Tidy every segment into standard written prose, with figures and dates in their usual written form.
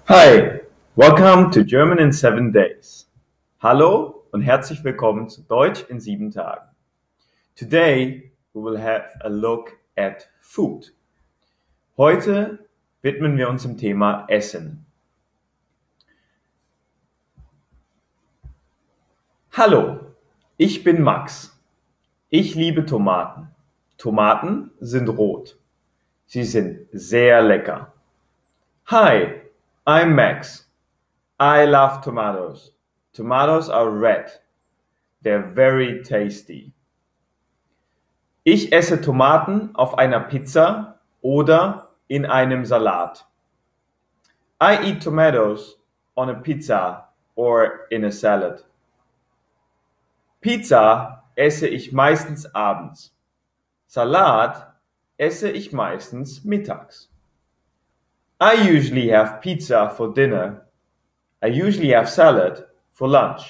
Hi, welcome to German in 7 Days. Hallo und herzlich willkommen zu Deutsch in 7 Tagen. Today we will have a look at food. Heute widmen wir uns dem Thema Essen. Hallo, ich bin Max. Ich liebe Tomaten. Tomaten sind rot. Sie sind sehr lecker. Hi, I'm Max. I love tomatoes. Tomatoes are red. They're very tasty. Ich esse Tomaten auf einer Pizza oder in einem Salat. I eat tomatoes on a pizza or in a salad. Pizza esse ich meistens abends. Salat esse ich meistens mittags. I usually have pizza for dinner. I usually have salad for lunch.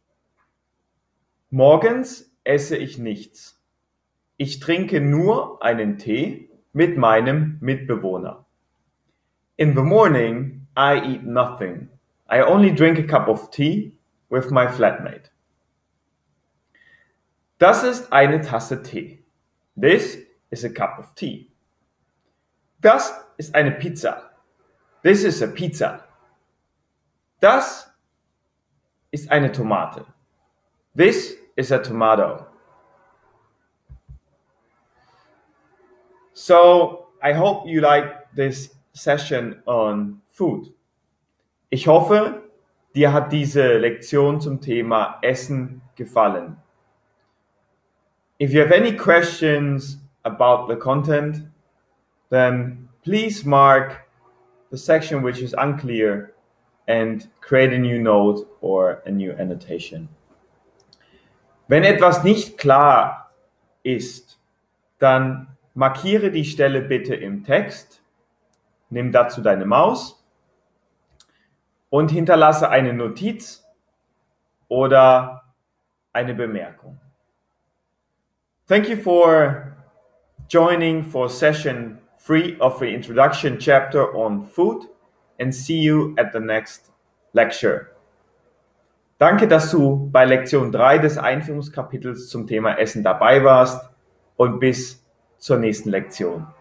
Morgens esse ich nichts. Ich trinke nur einen Tee mit meinem Mitbewohner. In the morning, I eat nothing. I only drink a cup of tea with my flatmate. Das ist eine Tasse Tee. This is a cup of tea. Das ist eine Pizza. This is a pizza. Das ist eine Tomate. This is a tomato. So, I hope you like this session on food. Ich hoffe, dir hat diese Lektion zum Thema Essen gefallen. If you have any questions about the content, then please mark the section which is unclear and create a new note or a new annotation. Wenn etwas nicht klar ist, dann markiere die Stelle bitte im Text, nimm dazu deine Maus und hinterlasse eine Notiz oder eine Bemerkung. Thank you for joining for session 3 of the introduction chapter on food and see you at the next lecture. Danke, dass du bei Lektion 3 des Einführungskapitels zum Thema Essen dabei warst und bis zur nächsten Lektion.